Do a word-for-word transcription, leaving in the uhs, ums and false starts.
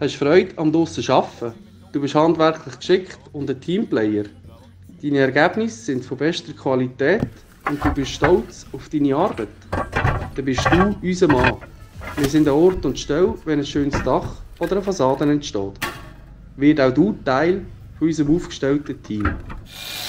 Hast Freude am draussen Arbeiten? Du bist handwerklich geschickt und ein Teamplayer. Deine Ergebnisse sind von bester Qualität und du bist stolz auf deine Arbeit. Dann bist du unser Mann. Wir sind an Ort und Stelle, wenn ein schönes Dach oder eine Fassade entsteht. Wird auch du Teil von unserem aufgestellten Team.